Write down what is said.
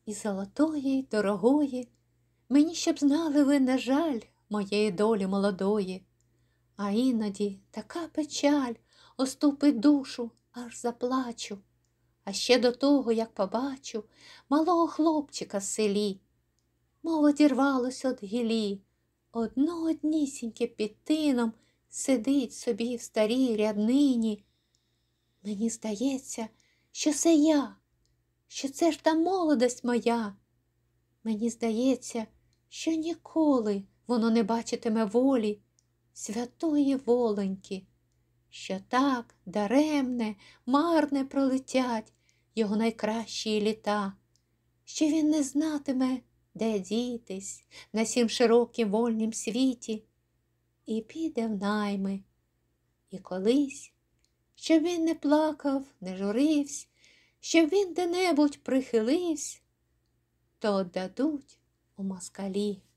і золотої, й дорогої. Мені, щоб знали ви, на жаль, моєї долі молодої. А іноді така печаль оступить душу, аж заплачу. А ще до того, як побачу малого хлопчика в селі, мов одірвалось од гілі, однісіньке під тином сидить собі в старій ряднині. Мені здається, що це я, що це ж та молодость моя. Мені здається, що ніколи воно не бачитиме волі святої волоньки, що так даремне, марне пролетять його найкращі літа, що він не знатиме, де дітись на сім широкім вольнім світі, і піде в найми. І колись, щоб він не плакав, не журивсь, щоб він де-небудь прихиливсь, то отдадуть у москалі.